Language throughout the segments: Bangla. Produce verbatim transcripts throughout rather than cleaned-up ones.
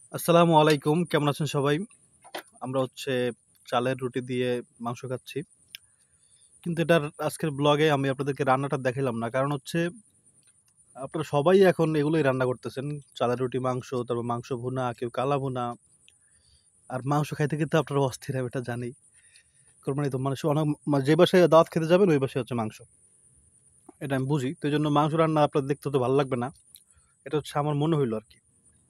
আসসালামু আলাইকুম। কেমন আছেন সবাই? আমরা হচ্ছে চালের রুটি দিয়ে মাংস খাচ্ছি। কিন্তু এটার আজকের ব্লগে আমি আপনাদেরকে রান্নাটা দেখাইলাম না। কারণ হচ্ছে আপনারা সবাই এখন এগুলোই রান্না করতেছেন। চালের রুটি, মাংস, তারপর মাংস ভুনা, কেউ কালা ভুনা। আর মাংস খাইতে কিন্তু আপনারা অস্থির আমি এটা জানি। কোরবানি তো মানুষ অনেক মা যে বাসায় দাওয়াত খেতে যাবেন ওই বাসায় হচ্ছে মাংস। এটা আমি বুঝি। তো এইজন্য মাংস রান্না আপনাদের দেখতে তো ভালো লাগবে না। এটা হচ্ছে আমার মনে হইলো আরকি।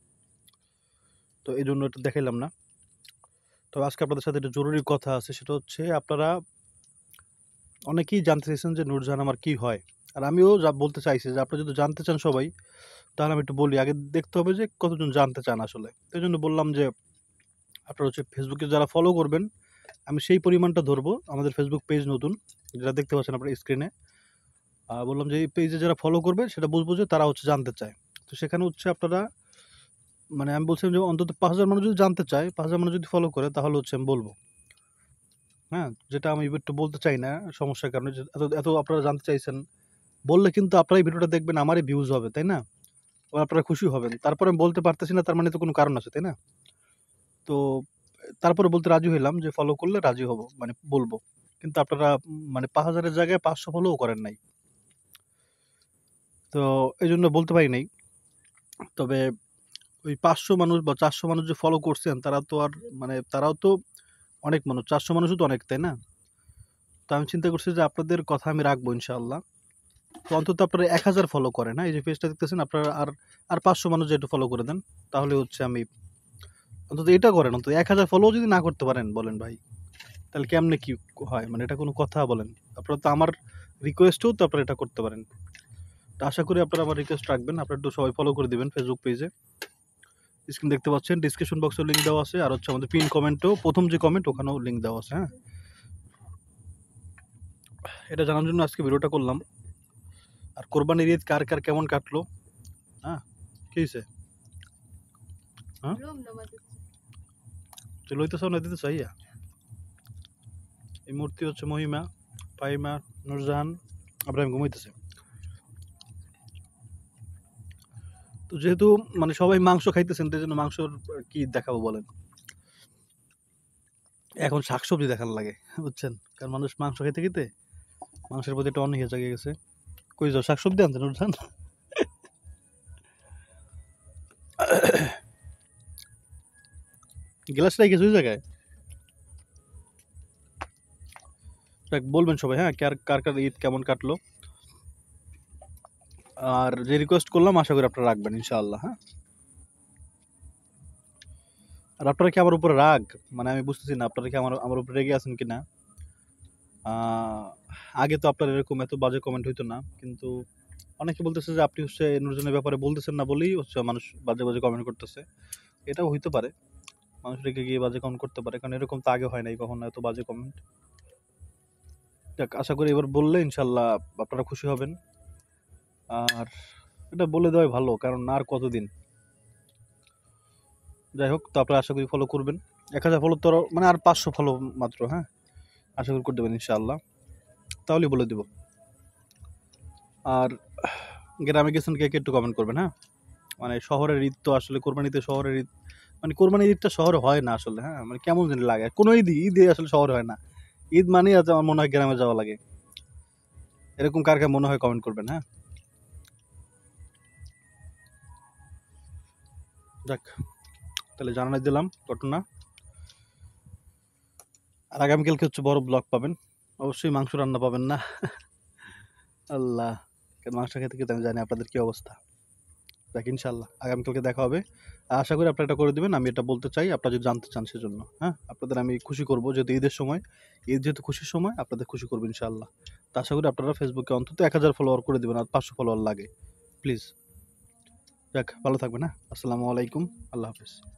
তো এইজন্য এটা দেখাইলাম না। তবে আজকে আপনাদের সাথে একটা জরুরি কথা আছে। সেটা হচ্ছে আপনারা অনেকেই জানতে চাইছেন যে নূরজাহান আমার কি হয়? আর আমিও যা বলতে চাইছি যে আপনারা যদি জানতে চান সবাই, তাহলে আমি একটু বলি। আগে দেখতে হবে যে কতজন জানতে চান আসলে। তো এইজন্য বললাম যে আপনারা হচ্ছে ফেসবুকে যারা ফলো করবেন, আমি সেই পরিমাণটা ধরবো। আমাদের ফেসবুক পেজ নতুন, যেটা দেখতে পাচ্ছেন আপনার স্ক্রিনে। আ বললাম যে এই পেজে যারা ফলো করবে সেটা বুঝবো যে তারা হচ্ছে জানতে চায়। তো সেখানে হচ্ছে আপনারা মানে আমি বলছিলাম যে অন্তত পাঁচ হাজার মানুষ যদি জানতে চায়, পাঁচ হাজার মানুষ যদি ফলো করে তাহলে হচ্ছে আমি বলব। হ্যাঁ? যেটা আমি একটু বলতে চাই না সমস্যার কারণে যে এত এত আপনারা জানতে চাইছেন। বললে কিন্তু আপনারা এই ভিডিওটা দেখবেন আমারই ভিউজ হবে, তাই না? আবার আপনারা খুশি হবেন। তারপরে আমি বলতে পারতেছি না তার মানে তো কোনো কারণ আছে, তাই না? তো তারপরে বলতে রাজি হইলাম যে ফলো করলে রাজি হব। মানে বলব। কিন্তু আপনারা উম মানে পাঁচ হাজার এর জায়গায় পাঁচশো ফলোও করেন নাই। তো এজন্য বলতে পারি নাই। তবে ওই পাঁচশো মানুষ বা চারশো মানুষ যে ফলো করছেন তারা তো আর মানে তারাও তো অনেক মানুষ। চারশো মানুষও তো অনেক, তাই না? তো আমি চিন্তা করছি যে আপনাদের কথা আমি রাখবো ইনশাআল্লাহ। তো অন্তত আপনারা এক হাজার ফলো করেন, হ্যাঁ? এই যে পেজটা দেখতেছেন আপনারা আর আর পাঁচশো মানুষ যে একটু ফলো করে দেন। তাহলে হচ্ছে আমি অন্তত এটা করেন। অন্তত এক হাজার ফলোও যদি না করতে পারেন বলেন ভাই, তাহলে কেমনে কি হয়? মানে এটা কোনো কথা বলেন? আপনারা তো আমার রিকোয়েস্টেও তো আপনারা এটা করতে পারেন। তো আশা করি আপনারা আমার রিকোয়েস্ট রাখবেন। আপনারা একটু সবাই ফলো করে দিবেন ফেসবুক পেজে। স্ক্রিন দেখতে পাচ্ছেন, ডেসক্রিপশন বক্সেও লিংক দেওয়া আছে। আর হচ্ছে আমাদের পিন কমেন্টেও প্রথম যে কমেন্ট ওখানেও লিংক দেওয়া আছে, হ্যাঁ? এটা জানার জন্য আজকে ভিডিওটা করলাম। আর কোরবানির ঈদ কার, কার কেমন কাটলো? হ্যাঁ? কি হইছে? হ্যাঁ? তুই লইতেছাও না দিতেছ ইয়া? এই মূর্তি হচ্ছে মহিমা, ফাহিমা, নূরজাহান, আব্রাহিম ঘুমাইতেছে। তো যেহেতু মানে সবাই মাংস খাইতেছেন তো এইজন্য মাংসর কি দেখাবো বলেন? এখন শাকসবজি দেখার লাগে, বুঝছেন? কারণ মানুষ মাংস খাইতে, খাইতে মাংসের প্রতি একটা অনীহা জাগে গেছে। কই যাও শাকসবজি আনতে নূরজাহান? গ্লাস রাইখেছ ওই জায়গায়? দেখ বলবেন সবাই, হ্যাঁ? কার, কার, কার ঈদ কেমন কাটলো? আর যে রিকোয়েস্ট করলাম আশা করি আপনারা রাখবেন ইনশাআল্লাহ, হ্যাঁ? আর আপনারা কি আমার উপরে রাগ? মানে আমি বুঝতেছি না আপনারা কি আমার আমার উপরে রেগে আছেন কিনা? আ আগে তো আপনার এরকম এত বাজে কমেন্ট হইতো না। কিন্তু অনেকে বলতেছে যে আপনি হচ্ছে নূরজাহানের ব্যাপারে বলতেছেন না বলেই হচ্ছে মানুষ বাজে, বাজে কমেন্ট করতেছে। এটাও হইতে পারে। মানুষ রেগে গিয়ে বাজে কমেন্ট করতে পারে। কারণ এরকম তো আগে হয় নাই কখনো এত বাজে কমেন্ট। যাক আশা করি এবার বললে ইনশাআল্লাহ আপনারা খুশি হবেন। আর এটা বলে দেওয়াই ভালো কারণ আর কতদিন? যাই হোক তো আপনারা আশা করি ফলো করবেন। এক হাজার ফলো তো মানে আর পাঁচশো ফলো মাত্র, হ্যাঁ? আশা করি করে দেবেন ইনশাআল্লাহ। তাহলেই বলে দিব। আর গ্রামে গেছেন কে, কে একটু কমেন্ট করবেন, হ্যাঁ? মানে শহরের ঈদ তো আসলে কোরবানিতে শহরের ঈদ মানে কোরবানির ঈদটা শহরে হয় না আসলে, হ্যাঁ? মানে কেমন জানি লাগে। কোনো ঈদই ঈদই আসলে শহরে হয় না। ঈদ মানেই আজ আমার মনে হয় গ্রামে যাওয়া লাগে। এরকম কার, কার মনে হয় কমেন্ট করবেন, হ্যাঁ? যাক তাহলে জানাই দিলাম ঘটনা। আর আগামীকালকে হচ্ছে বড় ব্লগ পাবেন। অবশ্যই মাংস রান্না পাবেন না। আল্লাহ! কারণ মাংস খেতে, খেতে আমি জানি আপনাদের কি অবস্থা। যাক ইনশাআল্লাহ আগামীকালকে দেখা হবে। আর আশা করি আপনারা এটা করে দিবেন। আমি এটা বলতে চাই আপনারা যদি জানতে চান সেজন্য, হ্যাঁ? আপনাদের আমি খুশি করব যেহেতু ঈদের সময়। ঈদ যেহেতু খুশির সময় আপনাদের খুশি করব ইনশাআল্লাহ। তো আশা করি আপনারা ফেসবুকে অন্তত এক হাজার ফলোয়ার করে দিবেন আর পাঁচশো ফলোয়ার লাগে। প্লিজ। যাক ভালো থাকবেন, হ্যাঁ? আসসালামু আলাইকুম। আল্লাহ হাফেজ।